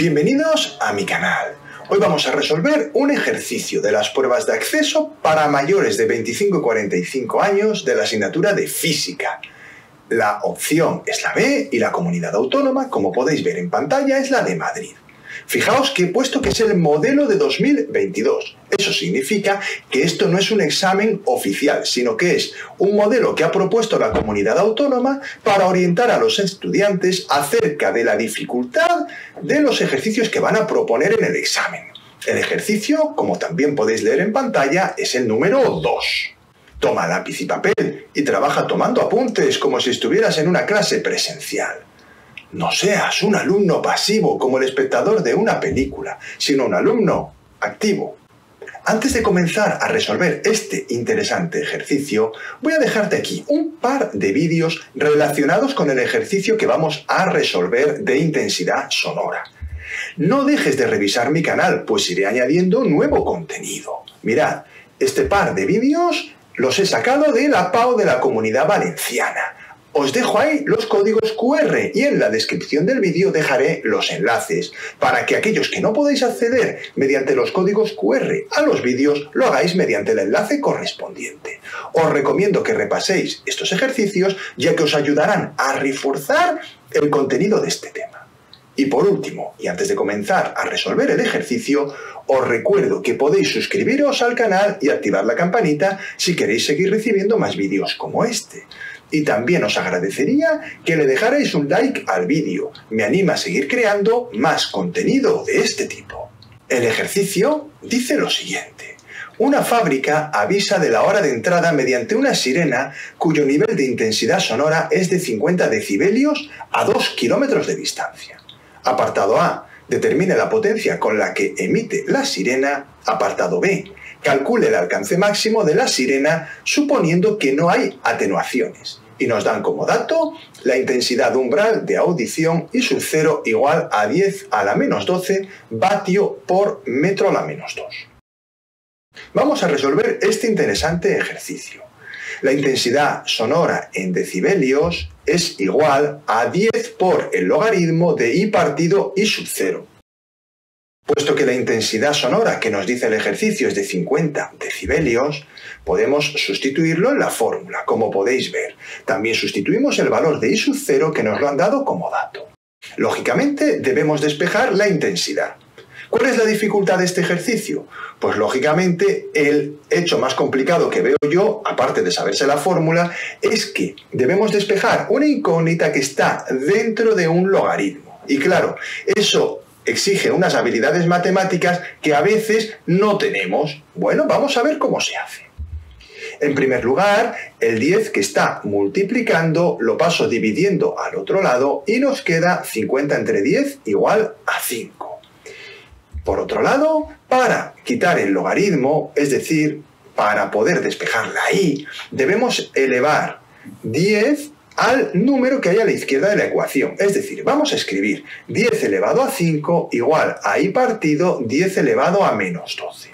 Bienvenidos a mi canal. Hoy vamos a resolver un ejercicio de las pruebas de acceso para mayores de 25 y 45 años de la asignatura de Física. La opción es la B y la comunidad autónoma, como podéis ver en pantalla, es la de Madrid. Fijaos que he puesto que es el modelo de 2022. Eso significa que esto no es un examen oficial, sino que es un modelo que ha propuesto la comunidad autónoma para orientar a los estudiantes acerca de la dificultad de los ejercicios que van a proponer en el examen. El ejercicio, como también podéis leer en pantalla, es el número 2. Toma lápiz y papel y trabaja tomando apuntes como si estuvieras en una clase presencial. No seas un alumno pasivo como el espectador de una película, sino un alumno activo. Antes de comenzar a resolver este interesante ejercicio, voy a dejarte aquí un par de vídeos relacionados con el ejercicio que vamos a resolver de intensidad sonora. No dejes de revisar mi canal, pues iré añadiendo nuevo contenido. Mirad, este par de vídeos los he sacado de la PAO de la Comunidad Valenciana. Os dejo ahí los códigos QR y en la descripción del vídeo dejaré los enlaces para que aquellos que no podáis acceder mediante los códigos QR a los vídeos lo hagáis mediante el enlace correspondiente. Os recomiendo que repaséis estos ejercicios ya que os ayudarán a reforzar el contenido de este tema. Y por último, y antes de comenzar a resolver el ejercicio, os recuerdo que podéis suscribiros al canal y activar la campanita si queréis seguir recibiendo más vídeos como este. Y también os agradecería que le dejarais un like al vídeo. Me anima a seguir creando más contenido de este tipo. El ejercicio dice lo siguiente. Una fábrica avisa de la hora de entrada mediante una sirena cuyo nivel de intensidad sonora es de 50 decibelios a 2 kilómetros de distancia. Apartado A. Determine la potencia con la que emite la sirena. Apartado B. Calcule el alcance máximo de la sirena suponiendo que no hay atenuaciones. Y nos dan como dato la intensidad umbral de audición y su cero igual a 10 a la menos 12 vatio por metro a la menos 2. Vamos a resolver este interesante ejercicio. La intensidad sonora en decibelios es igual a 10 por el logaritmo de I partido I sub 0. Puesto que la intensidad sonora que nos dice el ejercicio es de 50 decibelios, podemos sustituirlo en la fórmula, como podéis ver. También sustituimos el valor de I sub 0 que nos lo han dado como dato. Lógicamente debemos despejar la intensidad. ¿Cuál es la dificultad de este ejercicio? Pues lógicamente el hecho más complicado que veo yo, aparte de saberse la fórmula, es que debemos despejar una incógnita que está dentro de un logaritmo. Y claro, eso exige unas habilidades matemáticas que a veces no tenemos. Bueno, vamos a ver cómo se hace. En primer lugar, el 10 que está multiplicando lo paso dividiendo al otro lado y nos queda 50 entre 10 igual a 5. Por otro lado, para quitar el logaritmo, es decir, para poder despejar la i, debemos elevar 10 al número que hay a la izquierda de la ecuación. Es decir, vamos a escribir 10 elevado a 5 igual a i partido 10 elevado a menos 12.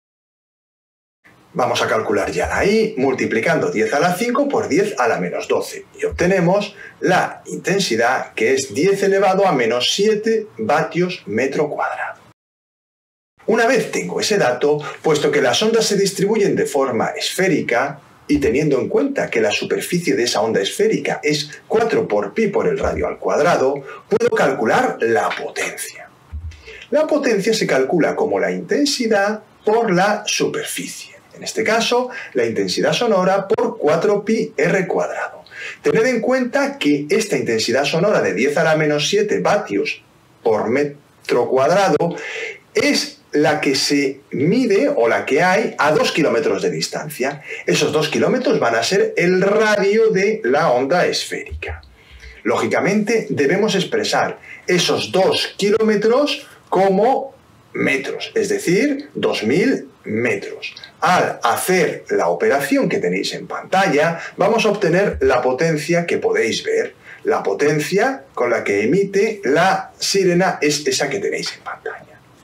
Vamos a calcular ya la i multiplicando 10 a la 5 por 10 a la menos 12 y obtenemos la intensidad que es 10 elevado a menos 7 vatios metro cuadrado. Una vez tengo ese dato, puesto que las ondas se distribuyen de forma esférica, y teniendo en cuenta que la superficie de esa onda esférica es 4 por pi por el radio al cuadrado, puedo calcular la potencia. La potencia se calcula como la intensidad por la superficie. En este caso, la intensidad sonora por 4 pi r cuadrado. Tened en cuenta que esta intensidad sonora de 10 a la menos 7 vatios por metro cuadrado es la que se mide o la que hay a 2 kilómetros de distancia. Esos 2 kilómetros van a ser el radio de la onda esférica. Lógicamente debemos expresar esos 2 kilómetros como metros, es decir, 2000 metros. Al hacer la operación que tenéis en pantalla, vamos a obtener la potencia que podéis ver. La potencia con la que emite la sirena es esa que tenéis en pantalla.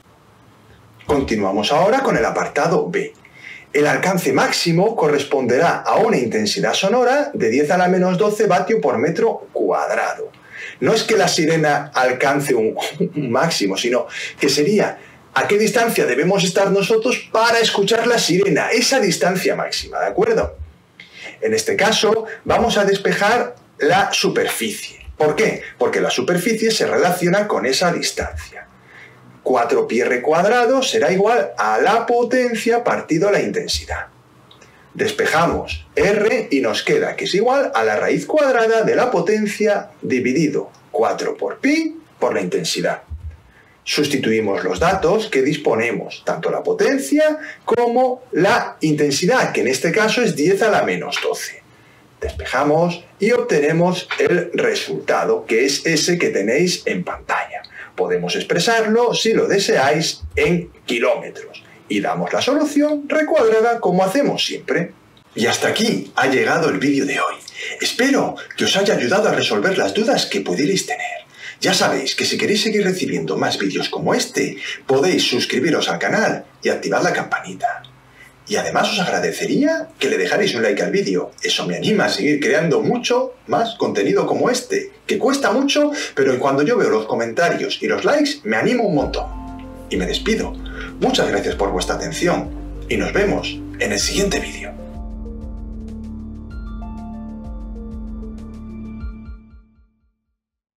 Continuamos ahora con el apartado B. El alcance máximo corresponderá a una intensidad sonora de 10 a la menos 12 vatio por metro cuadrado. no es que la sirena alcance un máximo, sino que sería a qué distancia debemos estar nosotros para escuchar la sirena, esa distancia máxima, ¿de acuerdo? En este caso, vamos a despejar la superficie. ¿Por qué? Porque la superficie se relaciona con esa distancia. 4πr² será igual a la potencia partido la intensidad. Despejamos r y nos queda que es igual a la raíz cuadrada de la potencia dividido 4 por pi por la intensidad. Sustituimos los datos que disponemos, tanto la potencia como la intensidad, que en este caso es 10 a la menos 12. Despejamos y obtenemos el resultado, que es ese que tenéis en pantalla. Podemos expresarlo, si lo deseáis, en kilómetros. Y damos la solución recuadrada como hacemos siempre. Y hasta aquí ha llegado el vídeo de hoy. Espero que os haya ayudado a resolver las dudas que pudierais tener. Ya sabéis que si queréis seguir recibiendo más vídeos como este, podéis suscribiros al canal y activar la campanita. Y además os agradecería que le dejarais un like al vídeo. Eso me anima a seguir creando mucho más contenido como este, que cuesta mucho, pero cuando yo veo los comentarios y los likes me animo un montón. Y me despido. Muchas gracias por vuestra atención y nos vemos en el siguiente vídeo.